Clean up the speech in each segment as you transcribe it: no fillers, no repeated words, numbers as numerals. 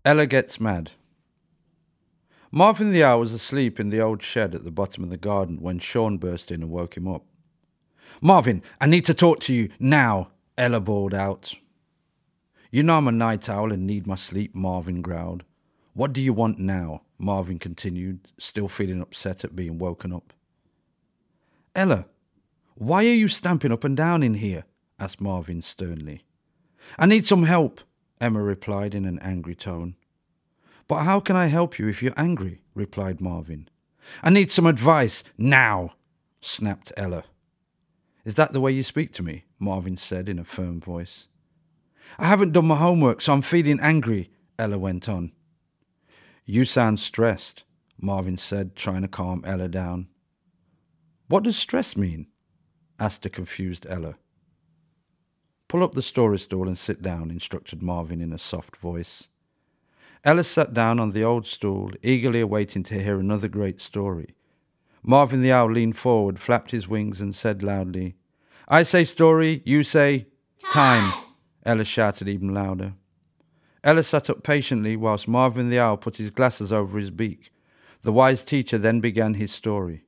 Ella gets mad. Marvin the owl was asleep in the old shed at the bottom of the garden when Sean burst in and woke him up. "Marvin, I need to talk to you now," Ella bawled out. "You know I'm a night owl and need my sleep," Marvin growled. "What do you want now?" Marvin continued, still feeling upset at being woken up. "Ella, why are you stamping up and down in here?" asked Marvin sternly. "I need some help," Emma replied in an angry tone. "But how can I help you if you're angry?" replied Marvin. "I need some advice, now," snapped Ella. "Is that the way you speak to me?" Marvin said in a firm voice. "I haven't done my homework, so I'm feeling angry," Ella went on. "You sound stressed," Marvin said, trying to calm Ella down. "What does stress mean?" asked the confused Ella. "Pull up the story stool and sit down," instructed Marvin in a soft voice. Ella sat down on the old stool, eagerly awaiting to hear another great story. Marvin the owl leaned forward, flapped his wings and said loudly, "I say story, you say time." Ella shouted even louder. Ella sat up patiently whilst Marvin the owl put his glasses over his beak. The wise teacher then began his story.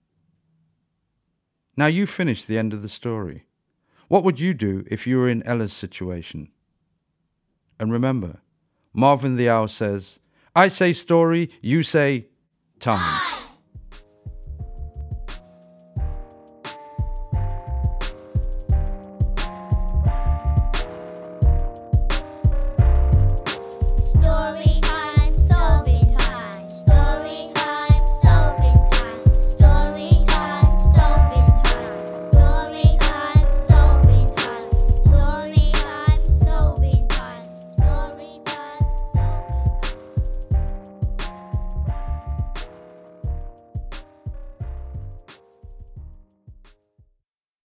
"Now you finish the end of the story. What would you do if you were in Ella's situation? And remember, Marvin the owl says, I say story, you say time."